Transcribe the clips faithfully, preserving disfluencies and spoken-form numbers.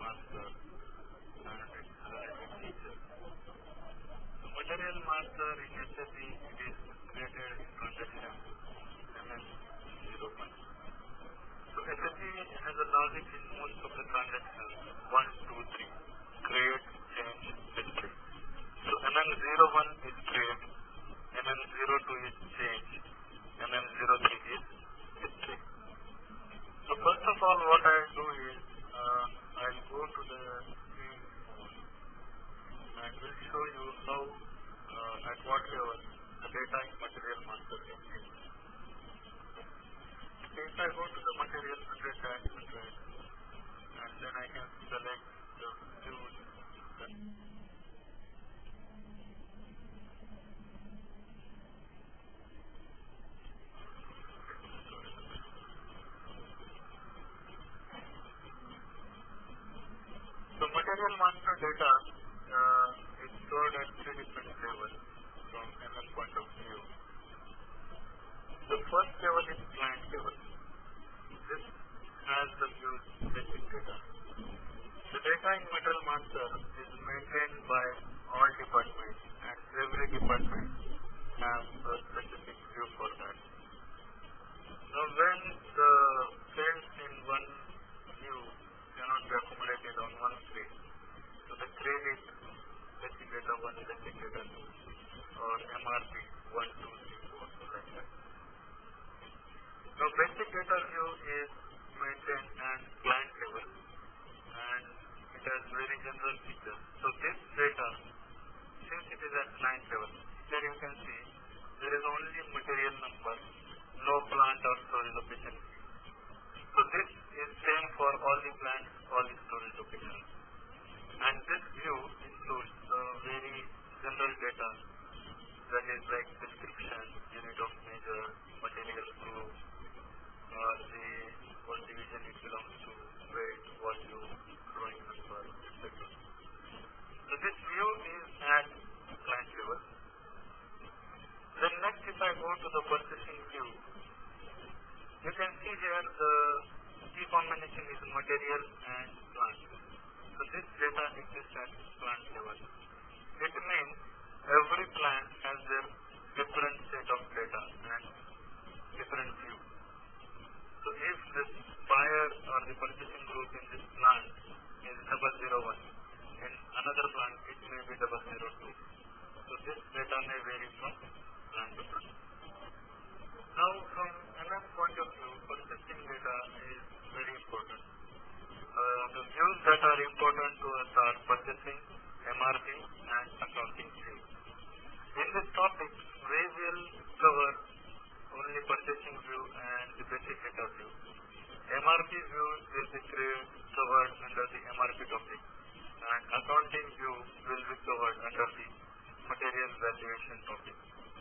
master and its related features. The material master in S A P, it is created in transaction M M zero one. So S A P has a logic in most of the transactions one, two, three. Create, change, display. So M M zero one is create, M M zero two is change, M M zero three is display. So first of all, what I will do is uh, I will go to the screen and will show you how uh, at what level the data in material master can change. If I go to the material under tax and trade, and then I can select the views. So material master data uh, is stored at three different levels from M M point of view. The first level is client level. This has the views basic data. The data in material master is maintained by all departments, and every department has a specific view for that. Now when the fields in one view cannot be accumulated on one screen, so the credit basic data one, basic data two, or M R P one, two, three, four, so like that. Now basic data view is maintained at client level, and it has very general features. So this data, since it is at client level, here you can see there is only material number, no plant or storage location. So this is same for all the plants, all the storage locations. And this view includes the very general data, that is like description, unit of measure, material group, or the what division it belongs to, weight, volume, drawing number, et cetera. So this view is at client level. Then next, if I go to the purchasing view, you can see here the key combination is material and plant. So this data exists at plant level. It means every plant has their different set of data and different view. So if this buyer or the purchasing group in this plant is double zero one, in another plant it may be double zero two. So this data may vary from plant to plant. Now from M M point of view, purchasing data is very important. Uh, the views that are important to us are purchasing, M R P, and accounting view. In this topic, we will cover only purchasing view and the basic data view. M R P view will be covered under the M R P topic, and accounting view will be covered under the material valuation topic.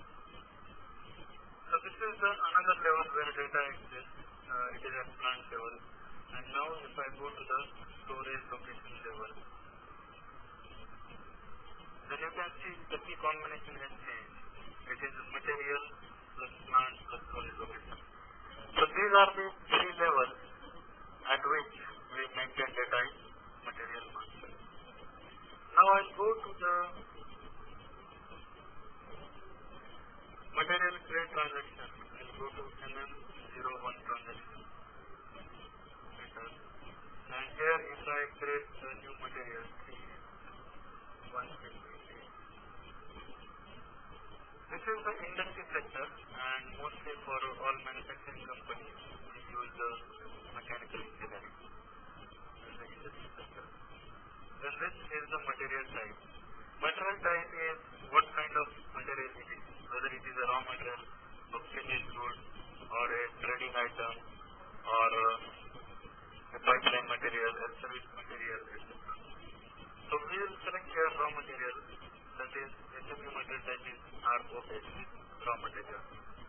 So this is the another level where data exists. Uh, it is at plant level. And now if I go to the storage location level, then you can see the key combination has changed. It is material plus plant plus storage location. So these are the three levels at which we maintain data in material master. Now I'll go to the material trade transaction. I'll go to M M zero one transaction. And here if I create the new material, one fifty. This is the industry sector, and mostly for all manufacturing companies, we use the mechanical engineering as the industry sector. Then this is the material type. Material type is what kind of material it is, whether it is a raw material, a finished good, or a trading item, or a pipeline material, a service material, et cetera. So we will select here raw material, that is S A P material type is R O H, raw material.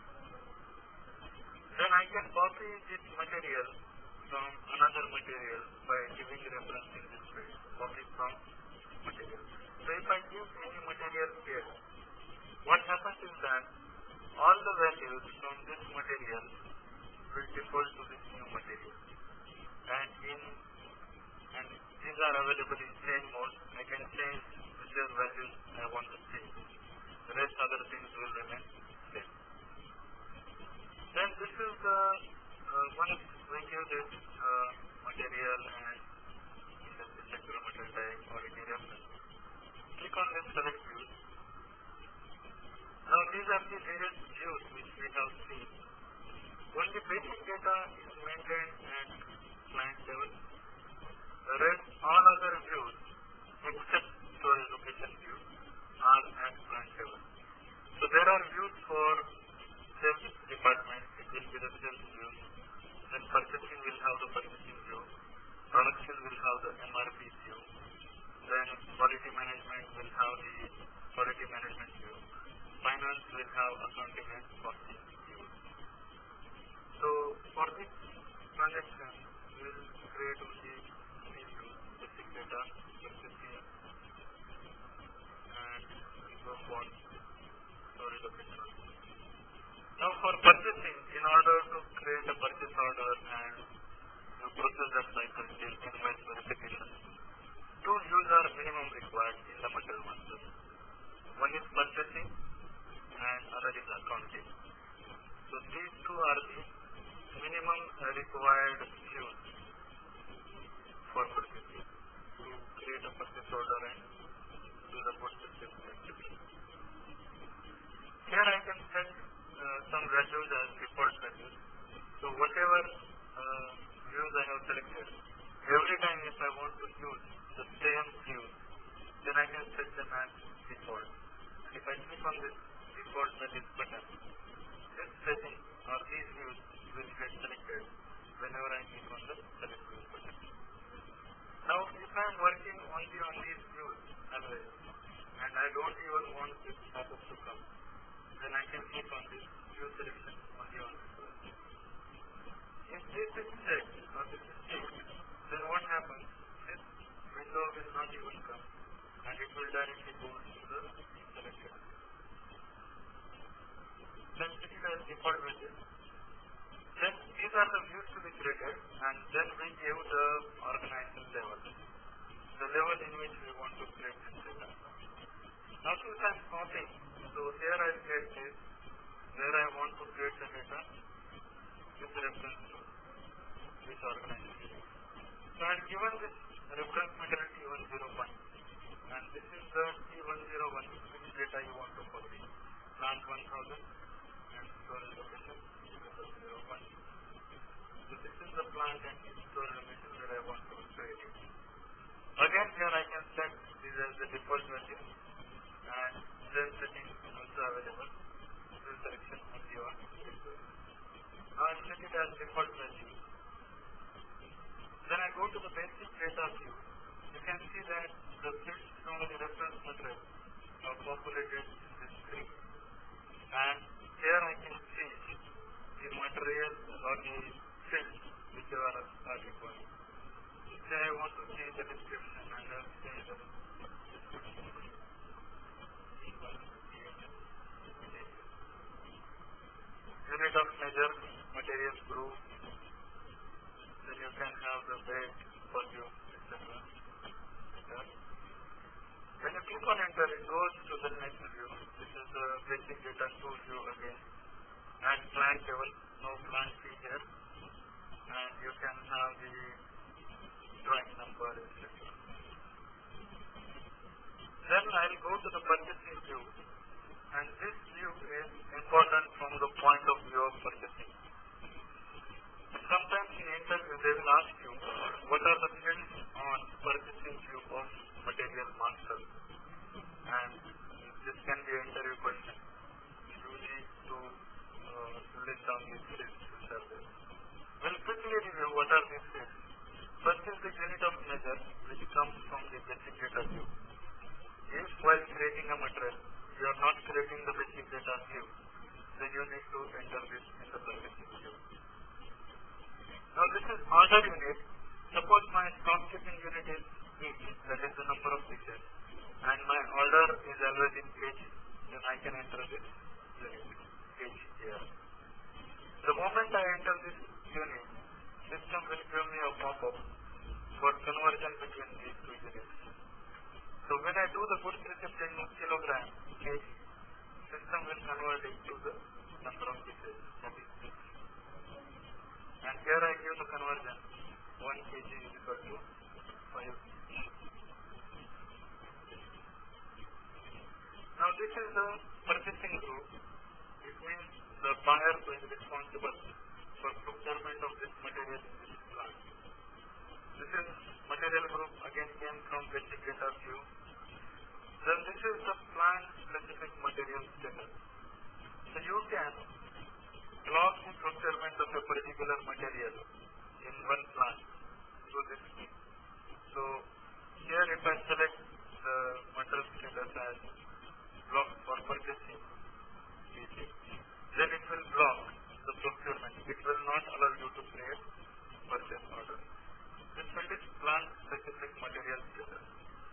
Then I can copy this material from another material by giving reference in this field, copy from material. So if I give any material here, what happens is that all the values from this material will default to this new material. And in and these are available in change mode. I can change whichever values I want to change. The rest other things will remain same. Then this is the uh, once we give this uh, material and industry sector material type or any reference. Click on this select views. Now these are the various views which we have seen. Only basic data is maintained at client level. The rest, all other views except storage location view are at client level. So there are views for sales department, it will be the sales view. Then purchasing will have the purchasing view. Production will have the M R P view. Then quality management will have the quality management view. Finance will have accounting and costing view. So for this transaction, we will create only three views: basic data, purchasing, and info for storage location. Now for purchasing, in order to create a purchase order and to process that cycle till minimize verification, two views are minimum required in the material master. One is purchasing and other is accounting. So these two are the minimum required views for purchasing to create a purchase order and do the post-purchase verification. Here I can set uh, some values as default values. So whatever uh, views I have selected, every time if I want to use the same views, then I can set them as default. And if I click on this default values button, this setting or these views will get selected whenever I click on the select views button. Now if I am working only on these views always, and I don't even want this pop-up to come, then I can click on this view selection only on this one. If this is checked or this is checked, then what happens? This window will not even come and it will directly go to the selected. Then this is as default value. Then these are the views to be created, and then we give the organization level, the level in which we want to create this data. Now since I am copying, so here I get this, where I want to create the data with reference to this organization. So I have given this reference material T one oh one, and this is the T one oh one which data you want to copy. Plant one thousand and storage location zero zero one. So this is the plant and storage location that I want to create it. Again here I can set this as the default value, and then setting also available. This selection on the one. Now I set it as default value. Then I go to the basic data view. You can see that the fields from the reference material are populated in this screen. And here I can change the material or the fields whichever are required. Say I want to change the description, and I will change the description. Unit of measure, material group. Then you can have the weight, volume, et cetera. When you click on enter, it goes to the next view. This is the basic data two view again. And plant level, no plant fee here. And you can have the drawing number, et cetera. Then I will go to the purchasing view. And this view is important from the point of view of purchasing. Sometimes in interview they will ask you what are the fields on purchasing view of material master, and this can be an interview question. You need to uh, list down these fields which are there. We'll quickly review what are these fields. First is the unit of measure which comes from the basic data view. If while creating a material you are not creating the basic data view, then you need to enter this in the purchasing view. Now this is order unit. Suppose my stock keeping unit is each, that is the number of pieces, and my order is always in page, then I can enter this unit, page here. The moment I enter this unit, system will give me a pop-up for conversion between these two units. So when I do the goods receipt in kilogram kg, system will convert it to the number of pieces, that is six. And here I give the conversion, one kg is equal to five. Now this is the purchasing group. It means the buyer who is responsible for procurement of this material in this plant. This is material group, again came from basic data view. Then this is the plant specific material status. So you can log the procurement of a particular material in one plant through this scheme. So here if I select the material status as block for purchasing, then it will block the procurement. It will not allow you to create purchase order. This field is plant specific material status.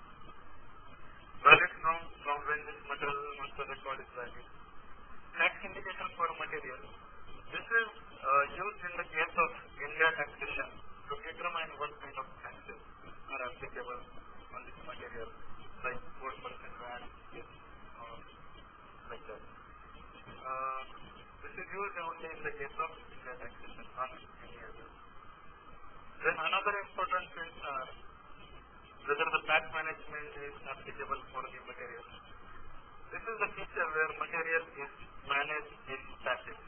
Valid from, from when this material master record is valid. Tax indication for material. This is uh, used in the case of India taxation to determine what kind of taxes are applicable on this material, like four percent V A T, yes, or like that. Uh, this is used only in the case of India taxation, not any other. Then another important things are whether the tax management is applicable for the material. This is the feature where material is managed in taxes.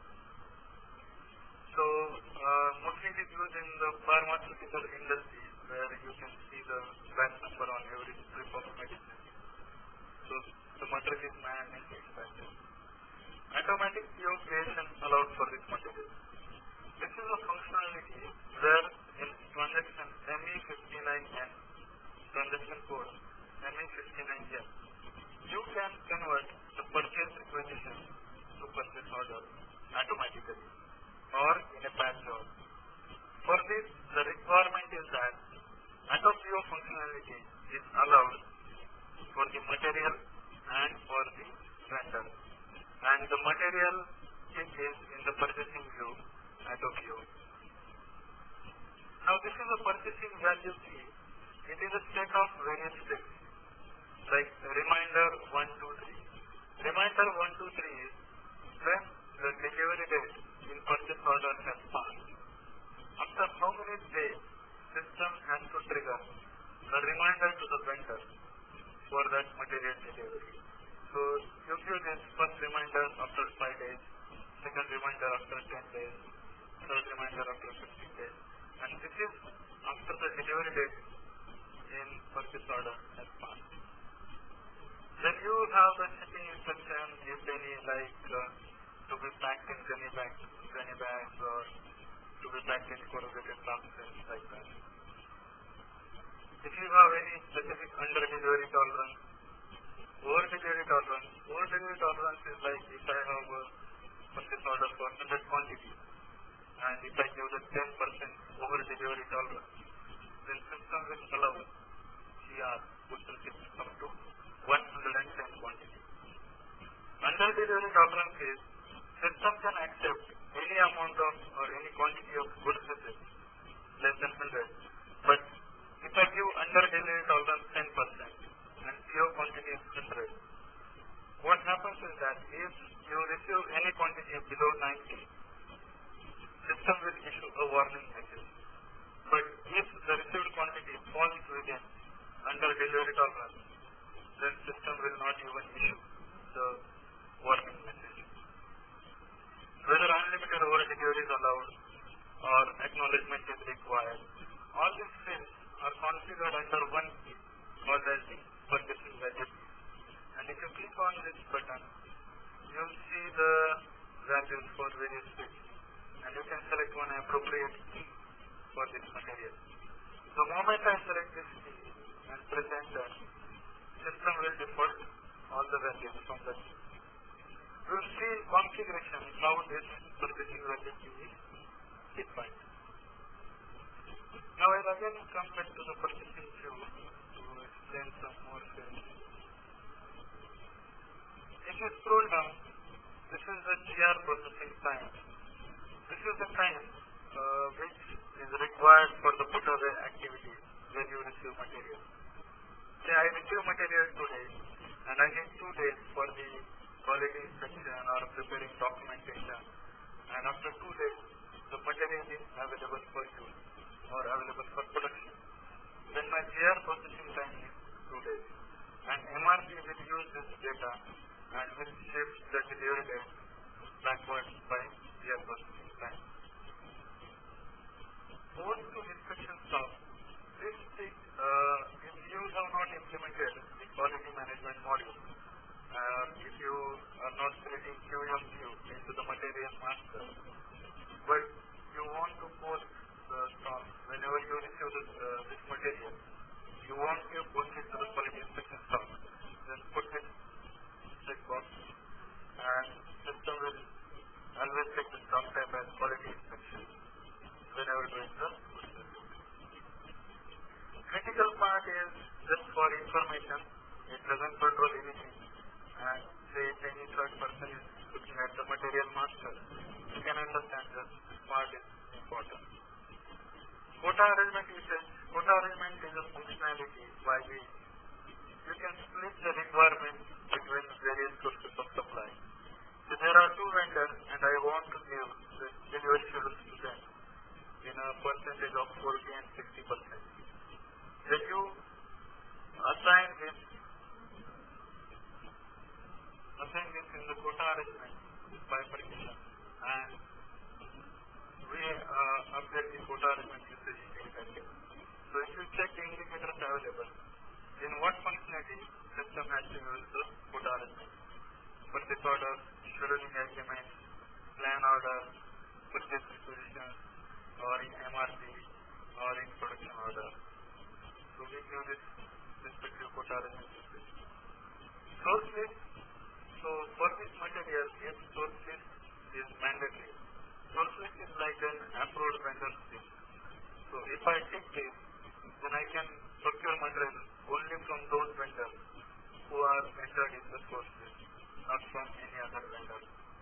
So uh, mostly it is used in the pharmaceutical industry where you can see the batch number on every strip of medicine. So the material is managed in taxes. Automatic P O creation allowed for this material. This is a functionality where in transaction M E fifty-nine N, transaction code M E fifty-nine N, you can convert the purchase requisition to purchase order automatically or in a batch job. For this, the requirement is that auto P O functionality is allowed for the material and for the vendor. And the material is in the purchasing view auto P O. Now this is a purchasing value key. It is a set of various steps like reminder one, two, three. Reminder one, two, three is when the delivery date in purchase order has passed. After how many days system has to trigger the reminder to the vendor for that material delivery. So you give this first reminder after five days, second reminder after ten days, third reminder after fifteen days. And this is after the delivery date in purchase order has passed. Then you have the shipping instruction, if any, like uh, to be packed in gunny bags, gunny bags or to be packed in corrugated boxes, like that. If you have any specific under delivery tolerance, over delivery tolerance, over delivery tolerance is like if I have a purchase order for one hundred quantities and if I give the ten percent over delivery tolerance, then system will allow C R goods receipts up to one hundred ten quantities. Under delivery tolerance is system can accept any amount of or any quantity of goods receipts less than one hundred, but if I give under delivery tolerance ten percent and P O quantity is one hundred, what happens is that if you receive any quantity below ninety, system will issue a warning message. But if the received quantity falls within under delivery tolerance, then system will not even issue the warning message. Whether unlimited over delivery is allowed or acknowledgement is required, all these fields are configured under one key called as the purchasing value. And if you click on this button, you will see the values for various fields. And you can select one appropriate key for this material. The moment I select this key and press enter, system will default all the values from the key. We will see in configuration how this purchasing value key is defined. Now I will again come back to the purchasing view to explain some more things. If you scroll down, this is the G R processing time. This is the time uh, which is required for the put away activity when you receive material. Say I receive material today and I need two days for the quality inspection or preparing documentation, and after two days the material is available for use or available for production. Then my G R processing time is two days, and M R P will use this data and will shift the delivery date backwards by G R processing time. Post to inspection stop. This thing, uh, if you have not implemented the quality management module, uh, if you are not creating Q M view into the material master, but you want to post the stock whenever you receive this, uh, this material, you want to post it to the quality inspection stock, then put this checkbox, and system will always check the stock type as quality inspection whenever doing the process. Critical part is just for information. It doesn't control anything. And say if any third person is looking at the material master, you can understand that this part is important. Quota arrangement usage. Quota arrangement is a functionality by which you can split the requirement between various sources of supply. So there are two vendors and I want to give the delivery schedules to them in a percentage of forty and sixty percent. Then you assign this, assign this in the quota arrangement by partition, and we uh, update the quota arrangement usage indicator. So if you check the indicators available, in what functionality system has to use the quota arrangement? Purchase order, scheduling agreement, plan order, purchase requisitions, or in M R P, or in production order. So we give this respective quota arrangement usage. Source list. So for this material, yes, source list is mandatory. Source list is like an approved vendor list. So if I take this, then I can procure material only from those vendors who are entered in the source list, not from any other vendor.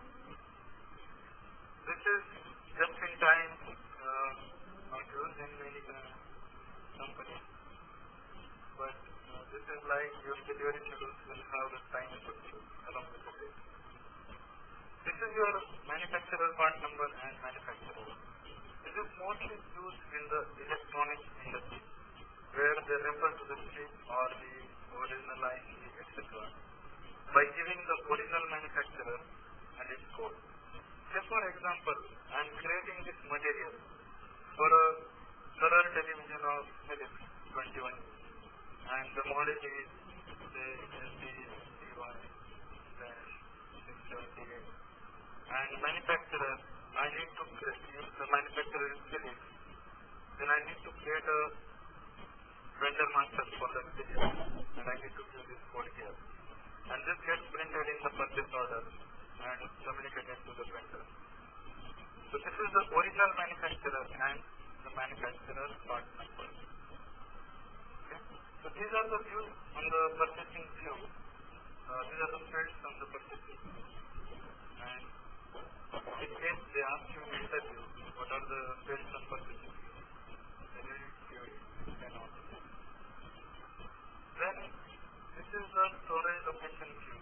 This is just in time uh, not used in many uh, companies, but uh, this is like your delivery schedules will have the time associated along with the date. This is your manufacturer part number and manufacturer. This is mostly used in the electronics industry, where they refer to the chip or the original I C, et cetera, by giving the original manufacturer and its code. Say for example, I am creating this material for a color television of Philips twenty-one, and the model is say S D C Y six seventy-eight, and manufacturer, I need to create, the manufacturer is Philips, then I need to create a vendor master for that video, and I need to give this code here. And this gets printed in the purchase order and communicated to the vendor. So this is the original manufacturer and the manufacturer part number. Okay. So these are the views on the purchasing view. Uh, these are the fields on the purchasing. And in case they ask you in the interview, what are the fields on purchasing view? Then you need to then also. Then this is the storage location view.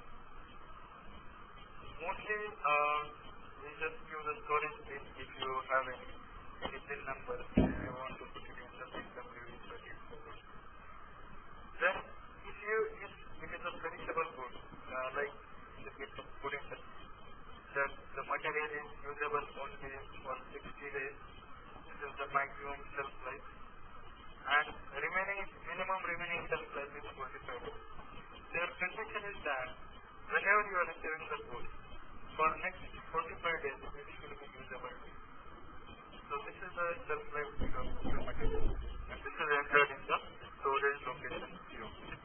Mostly uh, we just give the storage bit if you have any, any pin number and you want to put it in the pin W E thirty forward. Then if you if it is a perishable good, uh, like the case of pudding, that the material is usable only for sixty days, this is the maximum shelf life, and remaining minimum remaining shelf life is forty-five days. Their condition is that whenever you are receiving the food, for next forty-five days it should be usable. So this is the shelf life of the material, and this is entered in the storage location view.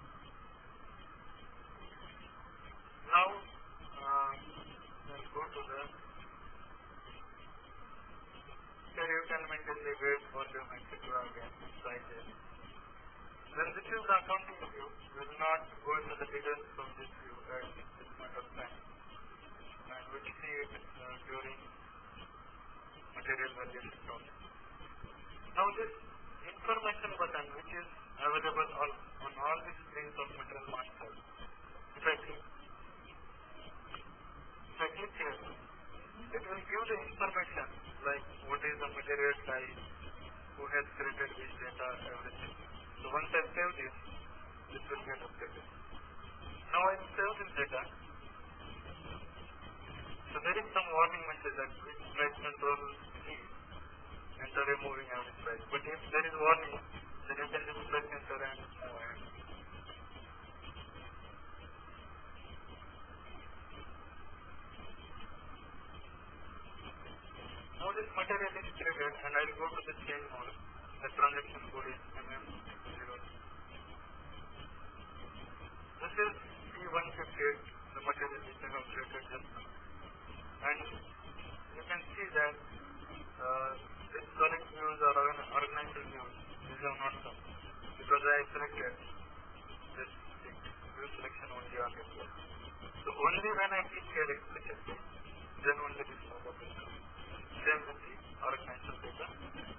Now uh, let's go to the here you can maintain the weight, volume, et cetera again sizes. Then this is the accounting view. We will not go into the details of this view at this point of time, and we will see it uh, during material valuation process. Now this information button, which is available on, on all the screens of Material Master, if I click, if I click here, it will give the information like what is the material type, who has created this data, everything. So once I save this, this will get updated. Now I save this data. So there is some warning message that which price control is enter a moving average price. But if there is warning, then you can just press enter and move ahead. Now this material is created and I will go to the change mode. The transaction code is M M zero. This is C one fifty-eight, the material which I have created just now. And you can see that uh, this select views or organizer views, these are not some, because I selected this view selection only on this one. So only when I click here explicitly, then only this pop-up will come. Same with the organizer data.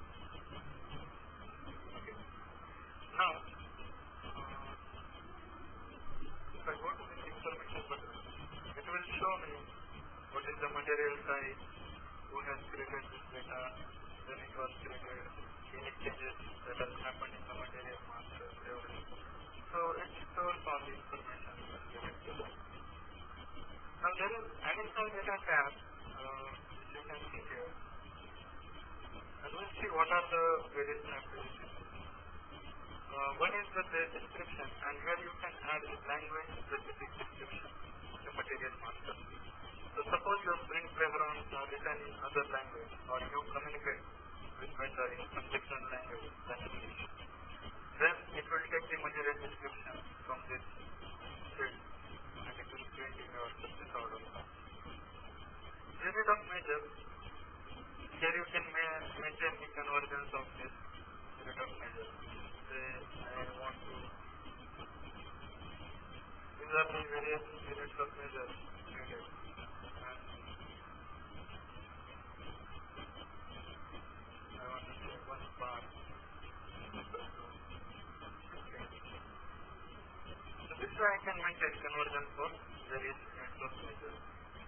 Okay. Now, uh, if I go to this information button, it will show me what is the material type, who has created this data, when it was created, any changes that has happened in the material master, everything. So it stores all the information related to that. Now there is additional data tab, uh, which you can see here. And we'll see what are the various activities. Uh, one is the description, and here you can add a language specific description to the material master. So suppose your print backgrounds are written in other language, or you communicate with vendor in some different language than English, then it will take the material description from this field and it will print in your purchase order. Unit of measure, here you can ma maintain the convergence of this unit of measure. Say I want to, these are the various units of measure needed. This way I can maintain conversion for various units of measure.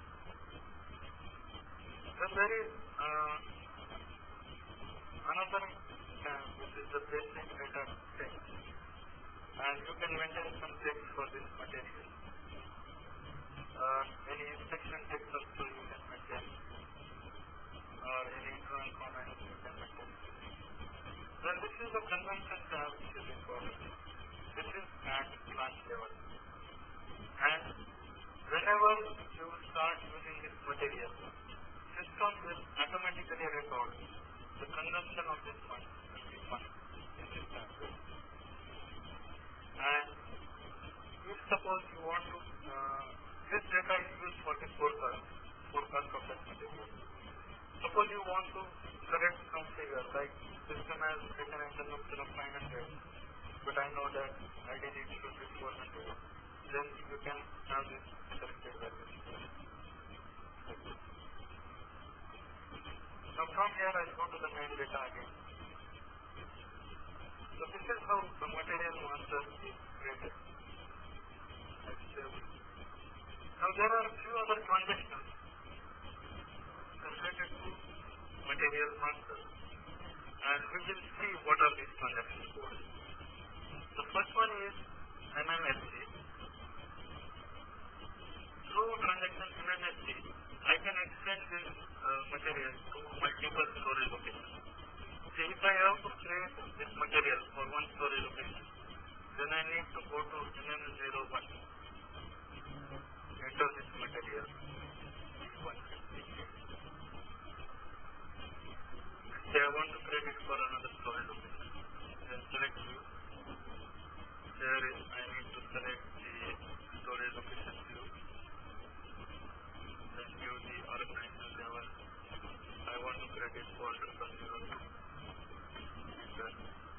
Then there is uh, another tab, which is the basic data text, and you can maintain some text for this material. Uh, any instruction text also you can maintain, or any internal comments you can maintain. Then this is the convention tab, which is important. This is at class level. And whenever you start using this material, system will automatically record the consumption of this one and this one in this tab. And if suppose you want to, uh, this data is used for the forecast, forecast of that material. Suppose you want to correct some figure, like system has taken a consumption of nine hundred, but I know that ideally it should be four hundred. Then you can have this selected value. Now from here I go to the main data again. So this is how the material master is created. Now there are a few other transactions related to material master, and we will see what are these transactions for. The first one is M M S C. Through transaction M M S C, I can extend this uh, material to multiple storage locations. So if I have to create this material for one storage location, then I need to go to M M zero one, enter this material. Say I want to create it for another storage location. Then select view. There is, I need to select the storage location view. Then view the organizer level. I want to create it for triple zero two. Enter.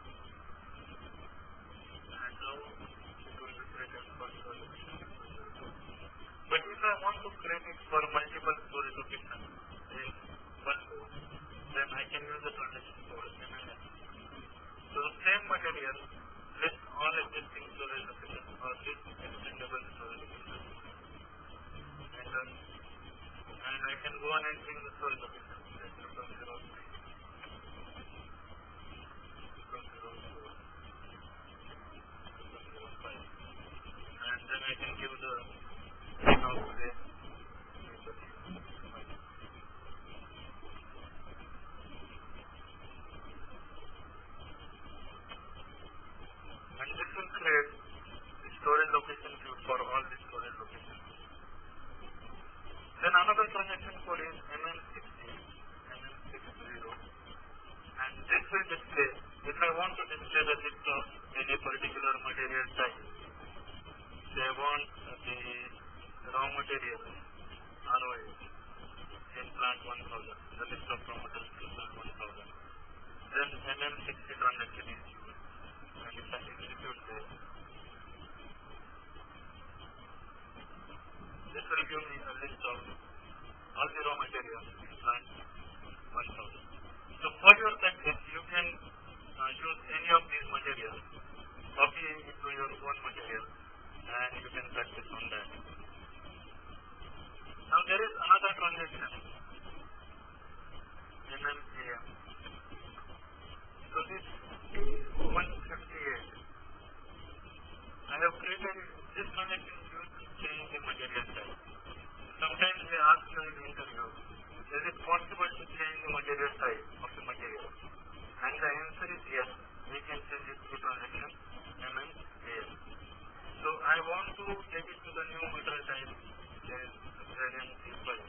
And now it will be created for storage location triple zero two. But if I want to create it for multiple storage locations in one go, then I can use the transaction code M M S. here, list all existing storage locations or list extendable storage locations. And, um, and I can go on entering the storage locations. Like two thousand three, two thousand four, two thousand five. And then I can give the name of the and this will create the storage location view for all the storage locations. Then another transaction code is M M sixty, M M sixty, and this will display, if I want to display the list of any particular material type, say I want uh, the raw material, R O I, in plant one thousand, the list of raw materials in plant one thousand, then M M sixty transaction is used, and if I execute this, this will give me a list of all the raw materials in plant one thousand. So for your practice, you can uh, use any of these materials, copy it to your own material, and you can practice on that. Now there is another transaction, M M A M. So this is one fifty-eight. I have created this transaction used to change the material type. Sometimes they ask you in the interview, is it possible to change the material type of the material? And the answer is yes, we can change it to transaction M M A M. So I want to take it to the new material type, that is Z M C five.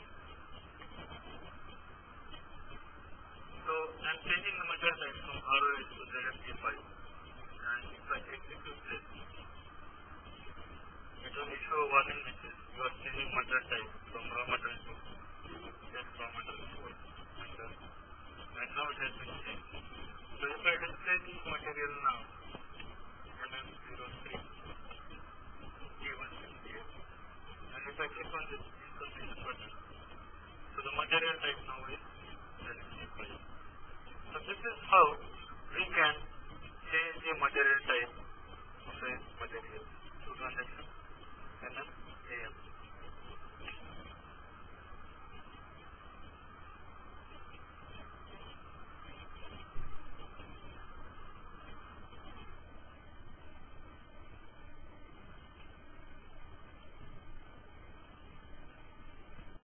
So I am changing the material type from R O I to Z M C five. And if I execute this, it will show a warning message. You are changing material type from raw material to yes, raw material code. And, uh, and now it has been changed. So if I display this material now, M M zero three, G one fifty-eight, and if I click on this information button, so the material type now is